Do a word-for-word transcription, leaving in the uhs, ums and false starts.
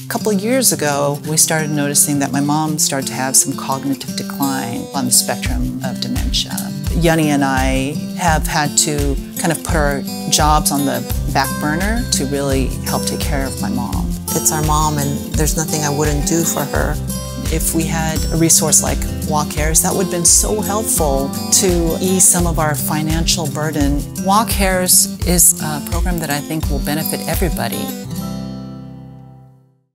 A couple of years ago, we started noticing that my mom started to have some cognitive decline on the spectrum of dementia. Yunhee and I have had to kind of put our jobs on the back burner to really help take care of my mom. It's our mom, and there's nothing I wouldn't do for her. If we had a resource like WaCares, that would have been so helpful to ease some of our financial burden. WaCares is a program that I think will benefit everybody.